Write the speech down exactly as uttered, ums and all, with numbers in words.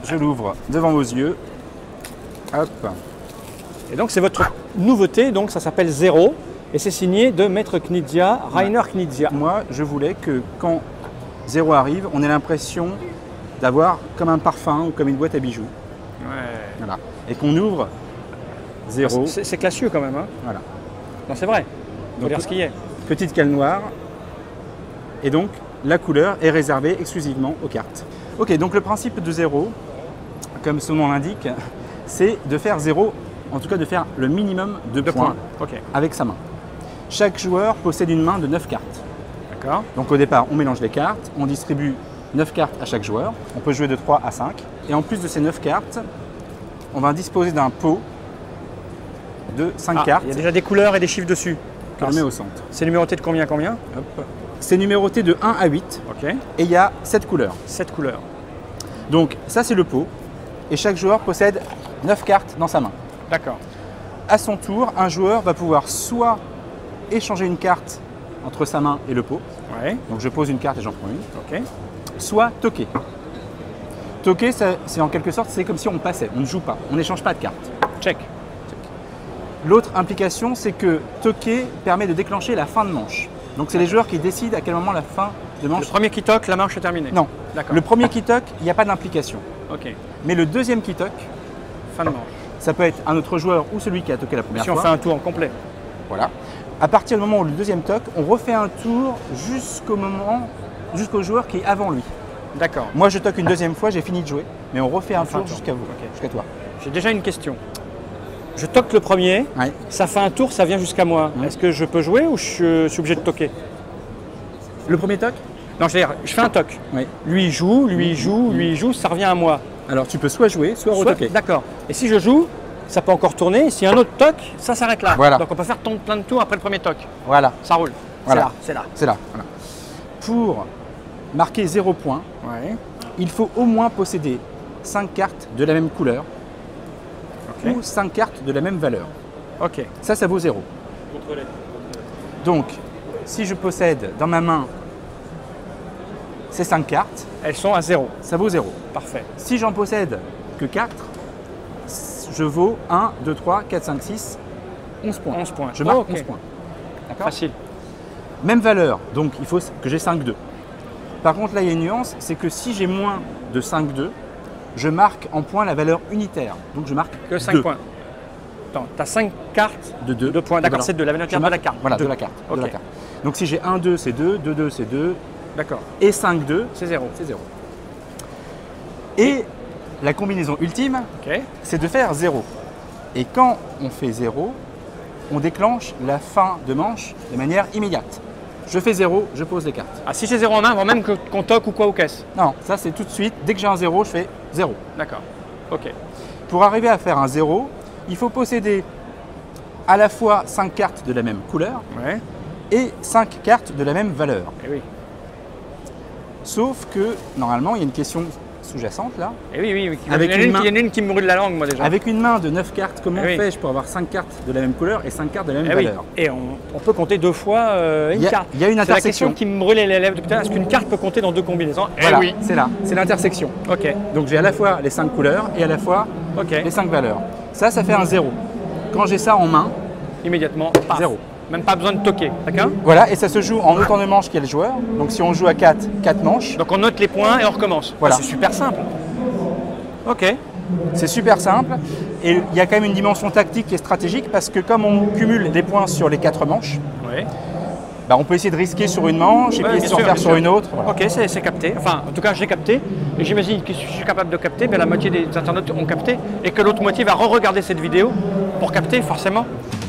je l'ouvre devant vos yeux. Hop. Et donc c'est votre nouveauté, donc ça s'appelle Zéro. Et c'est signé de Maître Knizia, Rainer Knizia. Moi, je voulais que quand Zéro arrive, on ait l'impression d'avoir comme un parfum ou comme une boîte à bijoux. Ouais. Voilà. Et qu'on ouvre Zéro. C'est classieux quand même. Hein. Voilà. Non, c'est vrai. Il faut Donc, dire ce qu'il y a. Petite cale noire. Et donc, la couleur est réservée exclusivement aux cartes. Ok, donc le principe de Zéro, comme son nom l'indique, c'est de faire zéro, en tout cas de faire le minimum de, de points, points. Okay. avec sa main. Chaque joueur possède une main de neuf cartes. D'accord. Donc au départ, on mélange les cartes, on distribue neuf cartes à chaque joueur. On peut jouer de trois à cinq. Et en plus de ces neuf cartes, on va disposer d'un pot de cinq ah, cartes. Il y a déjà des couleurs et des chiffres dessus. Que je mets au centre. C'est numéroté de combien combien? C'est numéroté de un à huit. Ok. Et il y a sept couleurs. sept couleurs. Donc ça c'est le pot. Et chaque joueur possède neuf cartes dans sa main. D'accord. À son tour, un joueur va pouvoir soit échanger une carte entre sa main et le pot. Ouais. Donc je pose une carte et j'en prends une. Ok. Soit toquer. Toquer, c'est en quelque sorte, c'est comme si on passait, on ne joue pas, on n'échange pas de cartes. Check. L'autre implication, c'est que toquer permet de déclencher la fin de manche. Donc c'est les joueurs qui décident à quel moment la fin de manche. Le premier qui toque, la manche est terminée. Non. D'accord. Le premier qui toque, il n'y a pas d'implication. Ok. Mais le deuxième qui toque, fin de manche. Ça peut être un autre joueur ou celui qui a toqué la première fois. fois. Si on fait un tour en complet. Voilà. À partir du moment où le deuxième toque, on refait un tour jusqu'au moment, jusqu'au joueur qui est avant lui. D'accord. Moi, je toque une deuxième fois, j'ai fini de jouer, mais on refait un enfin, tour jusqu'à vous, okay. jusqu'à toi. J'ai déjà une question. Je toque le premier, ouais. Ça fait un tour, ça vient jusqu'à moi. Ouais. Est-ce que je peux jouer ou je suis obligé de toquer? Le premier toque? Non, je veux dire, je fais un toc. Oui. Lui il joue, lui il joue, lui il joue, ça revient à moi. Alors tu peux soit jouer, soit, soit retoquer. D'accord. Et si je joue, ça peut encore tourner. Si un autre toc, ça s'arrête là. Voilà. Donc on peut faire plein de tours après le premier toc. Voilà. Ça roule. Voilà. C'est là. C'est là. Voilà. Pour marquer zéro point, ouais. il faut au moins posséder cinq cartes de la même couleur okay. ou cinq cartes de la même valeur. Ok. Ça, ça vaut zéro. Contrôlez. Donc, si je possède dans ma main ces cinq cartes, elles sont à zéro. Ça vaut zéro. Parfait. Si j'en possède que quatre, je vaux un, deux, trois, quatre, cinq, six, onze points. onze points. Je marque oh, okay. onze points. D'accord ? Facile. Même valeur, donc il faut que j'ai cinq deux. Par contre, là, il y a une nuance, c'est que si j'ai moins de cinq deux, je marque en points la valeur unitaire. Donc je marque que cinq deux. Points. Attends, tu as cinq cartes de deux. deux points. D'accord, c'est de la valeur de la carte. Voilà, deux. de la carte. Okay. De la carte. Donc si j'ai un deux, c'est deux, deux deux, c'est deux. D'accord. Et cinq deux, c'est zéro. C'est zéro. Et la combinaison ultime, okay. c'est de faire zéro. Et quand on fait zéro, on déclenche la fin de manche de manière immédiate. Je fais zéro, je pose les cartes. Ah, si j'ai zéro en main, avant même qu'on toque ou quoi aux caisses? Non, ça c'est tout de suite. Dès que j'ai un zéro, je fais zéro. D'accord. Ok. Pour arriver à faire un zéro, il faut posséder à la fois cinq cartes de la même couleur ouais. et cinq cartes de la même valeur. Et oui. Sauf que, normalement, il y a une question sous-jacente là. Et oui, oui, oui. Avec il, y une une, main... il y en a une qui me brûle la langue, moi déjà. Avec une main de neuf cartes, comment oui. fais-je pour avoir cinq cartes de la même couleur et cinq cartes de la même et valeur? oui. Et on, on peut compter deux fois euh, une il y a, carte. Il y a une intersection. C'est la question qui me brûlait les lèvres depuis tout à l'heure. Est-ce qu'une carte peut compter dans deux combinaisons? Voilà, eh oui. c'est là, c'est l'intersection. Ok. Donc j'ai à la fois les cinq couleurs et à la fois okay. les cinq valeurs. Ça, ça fait un zéro. Quand j'ai ça en main, immédiatement, paf. Zéro. Même pas besoin de toquer, d'accord? Voilà, et ça se joue en autant de manches qu'il y a le joueur. Donc si on joue à quatre, quatre manches. Donc on note les points et on recommence. Voilà. Ah, c'est super simple. Ok. C'est super simple. Et il y a quand même une dimension tactique et stratégique parce que comme on cumule des points sur les quatre manches, oui. bah on peut essayer de risquer sur une manche et ouais, puis essayer de sûr, faire sur sûr. une autre. Voilà. Ok, c'est capté. Enfin, en tout cas, j'ai capté. Et j'imagine que si je suis capable de capter, ben, la moitié des internautes ont capté et que l'autre moitié va re-regarder cette vidéo pour capter forcément.